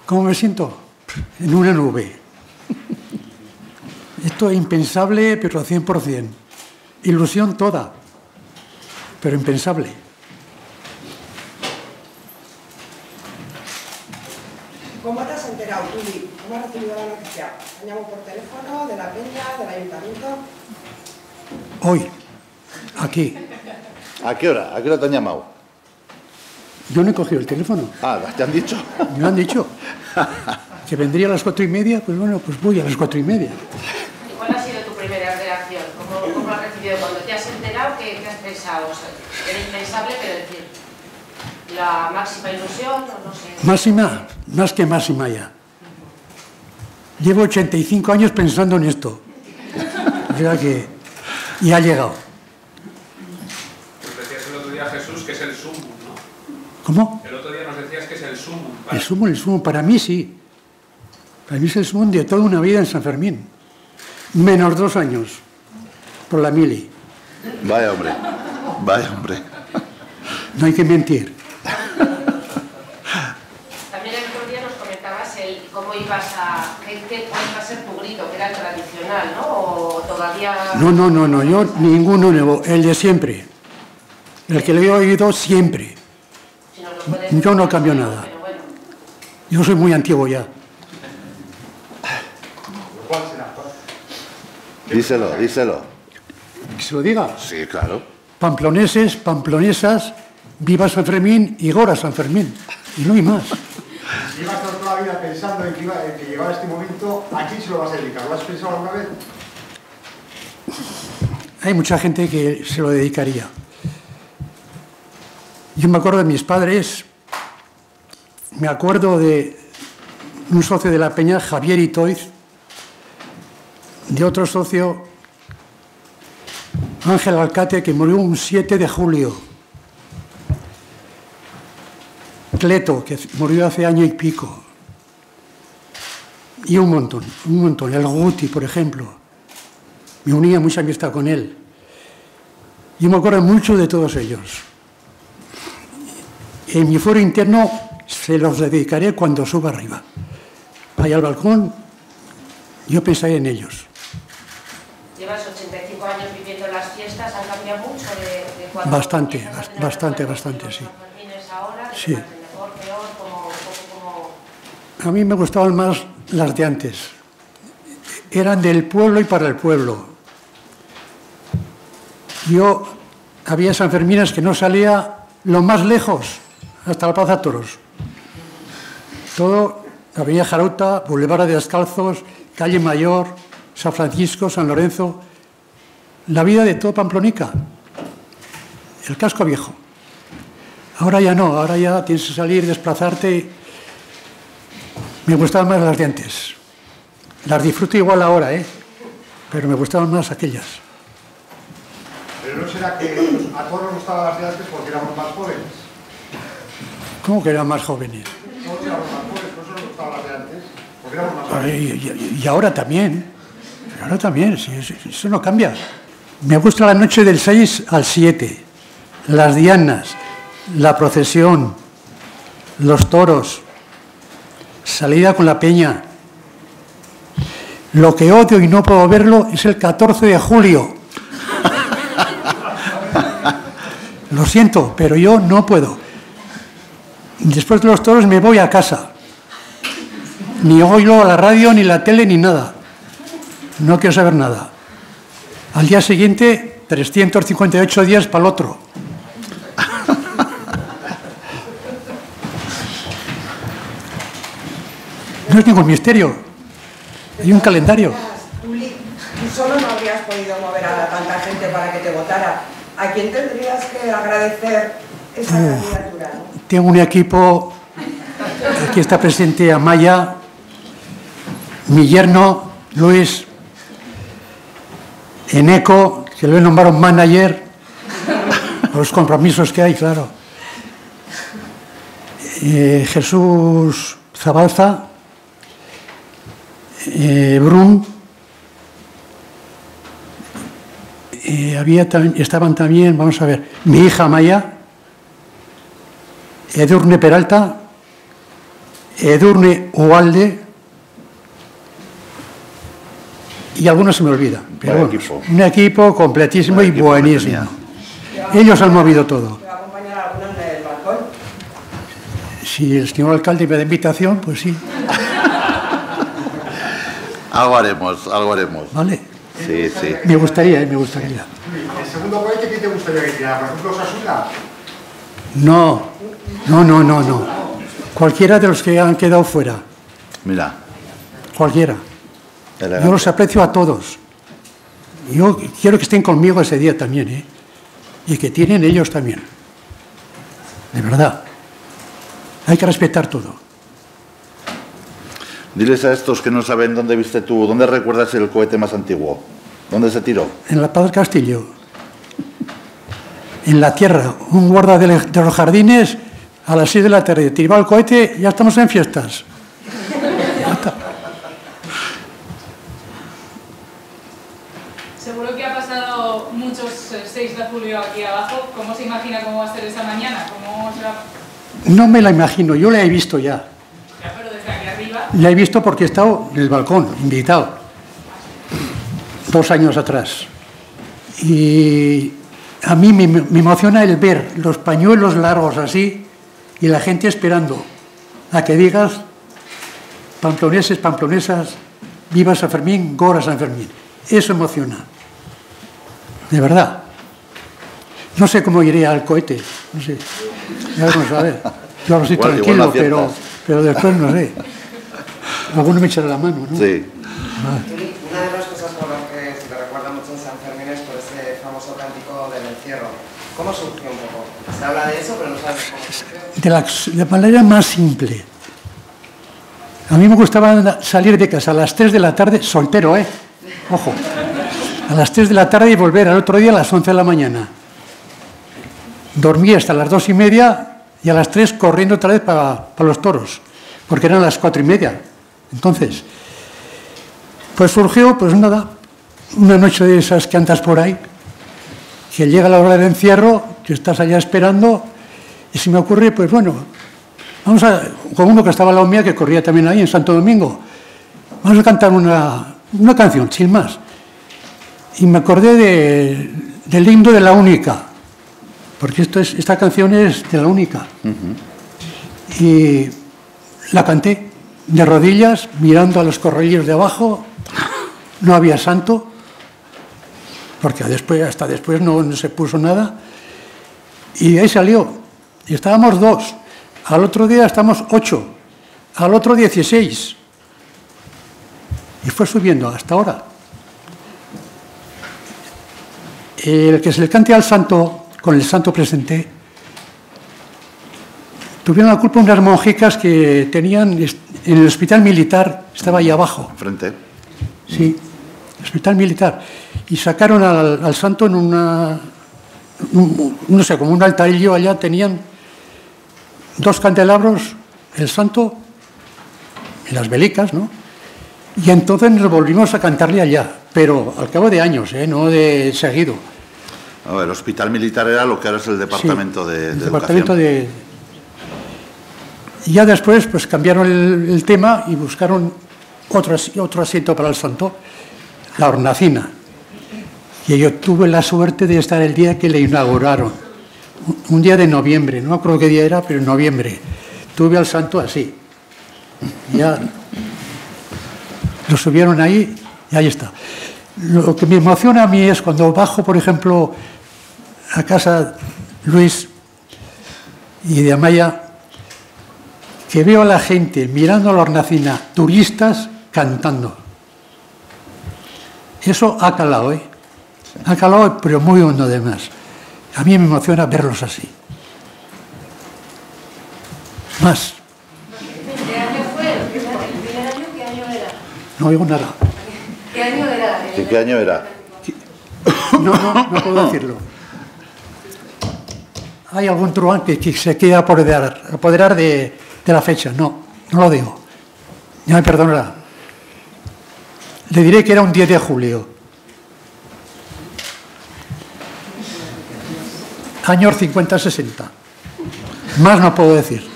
¿Cómo me siento? En una nube. Esto es impensable, pero 100%. Ilusión toda, pero impensable. ¿Cómo te has enterado, Tuli? ¿Cómo has recibido la noticia? ¿Te llamo por teléfono, de la peña, del ayuntamiento? Hoy, aquí. ¿A qué hora? ¿A qué hora te han llamado? Yo no he cogido el teléfono. Ah, ¿te han dicho? Me lo han dicho. Que vendría a las 4:30, pues bueno, pues voy a las 4:30. ¿Y cuál ha sido tu primera reacción? ¿Cómo lo has recibido? Cuando te has enterado, ¿qué has pensado? O sea, era impensable, pero decir, la máxima ilusión, no sé. Máxima, más que máxima ya. Llevo 85 años pensando en esto. O sea que ya ha llegado. Nos decías el otro día, Jesús, que es el sumum, ¿no? ¿Cómo? El otro día nos decías que es el sumum. El sumum, para mí sí. Para mí es el sumum de toda una vida en San Fermín. Menos 2 años, por la mili. Vaya hombre, vaya hombre. No hay que mentir. También el otro día nos comentabas cómo ibas cuál iba a ser tu grito, que era el tradicional, ¿no? O todavía... No, yo ninguno nuevo, el de siempre. El que le he oído siempre. Si nos lo puedes Yo no decir, cambio nada. pero bueno. Yo soy muy antiguo ya. ¿Cuál será? Díselo, díselo. Que se lo diga. Sí, claro. Pamploneses, pamplonesas, viva San Fermín y gora San Fermín. Y no hay más. Si llevas toda la vida pensando en que llegaba este momento, ¿a quién se lo vas a dedicar? ¿Lo has pensado alguna vez? Hay mucha gente que se lo dedicaría. Yo me acuerdo de mis padres, me acuerdo de un socio de la Peña, Javier Itoiz, de otro socio, Ángel Alcate, que murió un 7 de julio. Cleto, que murió hace año y pico. Y un montón. El Guti, por ejemplo. Me unía mucha amistad con él. Yo me acuerdo mucho de todos ellos. En mi foro interno se los dedicaré cuando suba arriba. Vaya al balcón, yo pensaré en ellos. Llevas 85 años viviendo en las fiestas, ¿han cambiado mucho de cuando Bastante, empiezas a tener bastante, recuerdos sí. de los Sanfermines ahora? Sí. ¿Te parece mejor, peor, como... A mí me gustaban más las de antes. Eran del pueblo y para el pueblo. Yo había Sanfermines que no salía lo más lejos, hasta la Plaza Toros. Todo, Avenida Jarauta, Boulevard de Descalzos, Calle Mayor, San Francisco, San Lorenzo. La vida de todo Pamplonica. El casco viejo. Ahora ya no, ahora ya tienes que salir, desplazarte. Me gustaban más las de antes. Las disfruto igual ahora, pero me gustaban más aquellas. Pero ¿no será que a todos nos gustaban las de antes porque éramos más jóvenes? ¿Cómo que eran más jóvenes? Todos éramos más jóvenes, por eso nos gustaban las de antes, porque éramos más jóvenes. Y ahora también. Ahora también, sí, eso no cambia. Me gusta la noche del 6 al 7. Las dianas, la procesión, los toros, salida con la peña. Lo que odio y no puedo verlo es el 14 de julio. Lo siento, pero yo no puedo. Después de los toros me voy a casa. Ni oigo la radio, ni la tele, ni nada. No quiero saber nada. Al día siguiente, 358 días para el otro. No es ningún misterio. Hay un calendario. Tuli, tú solo no habrías podido mover a tanta gente para que te votara. ¿A quién tendrías que agradecer esa candidatura? ¿No? Tengo un equipo. Aquí está presente Amaya, mi yerno, Luis, Eneco, que lo he nombrado manager, los compromisos que hay, claro. Jesús Zabalza, Brun, estaban también, vamos a ver, mi hija Maya, Edurne Peralta, Edurne Ugalde, y algunos se me olvidan, pero bueno, un equipo completísimo y buenísimo. Ellos han movido todo. ¿Te va a acompañar alguno en el balcón? Si el señor alcalde me da invitación, pues sí. Algo haremos, algo haremos. ¿Vale? Sí, sí. Me gustaría, me gustaría. El segundo cohete, ¿qué te gustaría que tirara? Por ejemplo, Osasuna. No, no, no, no, no. Cualquiera de los que han quedado fuera. Mira. Cualquiera. Elegante. Yo los aprecio a todos. Yo quiero que estén conmigo ese día también, ¿eh? Y que tienen ellos también. De verdad. Hay que respetar todo. Diles a estos que no saben dónde viste tú, ¿dónde recuerdas el cohete más antiguo? ¿Dónde se tiró? En la Paz del Castillo. En la tierra. Un guarda de los jardines a las 6 de la tarde. Tiraba el cohete, ya estamos en fiestas. Ya está. Seguro que ha pasado muchos 6 de julio aquí abajo. ¿Cómo se imagina cómo va a ser esa mañana? ¿Cómo se va? No me la imagino, yo la he visto ya. Ya, pero desde aquí arriba. La he visto porque he estado en el balcón, invitado, 2 años atrás. Y a mí me emociona el ver los pañuelos largos así y la gente esperando a que digas pamploneses, pamplonesas, viva San Fermín, Gora San Fermín. Eso emociona, de verdad. No sé cómo iré al cohete, no sé, ya vamos a ver. Yo ahora estoy Igual tranquilo, no aciertas. pero después no sé. Alguno me echará la mano, ¿no? Sí. Una de las cosas por las que se te recuerda mucho en San Fermín es por ese famoso cántico del encierro. ¿Cómo surgió un poco? Se habla de eso, pero no sabes cómo surgió. De manera más simple. A mí me gustaba salir de casa a las 3 de la tarde, soltero, ojo, a las 3 de la tarde y volver al otro día a las 11 de la mañana. Dormí hasta las 2:30 y a las 3 corriendo otra vez para los toros, porque eran las 4:30. Entonces, pues surgió, pues nada, una noche de esas que andas por ahí, que llega la hora del encierro, que estás allá esperando, y se me ocurre, pues bueno, vamos a, con uno que estaba al lado mía, que corría también ahí en Santo Domingo, vamos a cantar una canción, sin más. Y me acordé del himno de La Única, porque esta canción es de La Única. Y la canté de rodillas, mirando a los corralillos de abajo. No había santo, porque hasta después no se puso nada. Y ahí salió. Y estábamos 2. Al otro día estamos 8. Al otro 16. Y fue subiendo hasta ahora. El que se le cante al santo, con el santo presente, tuvieron la culpa unas monjicas que tenían en el hospital militar, estaba ahí abajo. Frente. Sí, hospital militar. Y sacaron al santo en no sé, como un altarillo allá, tenían 2 candelabros, el santo y las velicas, ¿no? Y entonces nos volvimos a cantarle allá, pero al cabo de años, no de seguido. A ver, el hospital militar era lo que ahora es el departamento Sí, de el educación. departamento de... Y ya después pues cambiaron el tema y buscaron otro asiento para el santo, la hornacina. Y yo tuve la suerte de estar el día que le inauguraron, un día de noviembre, no me acuerdo qué día era, pero en noviembre. Tuve al santo así. Ya lo subieron ahí y ahí está. Lo que me emociona a mí es cuando bajo, por ejemplo, a casa Luis y de Amaya, que veo a la gente mirando a la hornacina, turistas cantando. Eso ha calado, Ha calado, pero muy hondo además. A mí me emociona verlos así. Más. ¿Qué año fue? ¿El primer año? ¿Qué año era? No oigo nada. ¿Qué año era? ¿Qué año era? No puedo decirlo. ¿Hay algún truán que se quiera apoderar de la fecha? No lo digo. Ya me perdonará. Le diré que era un 10 de julio. Años 50-60. Más no puedo decir.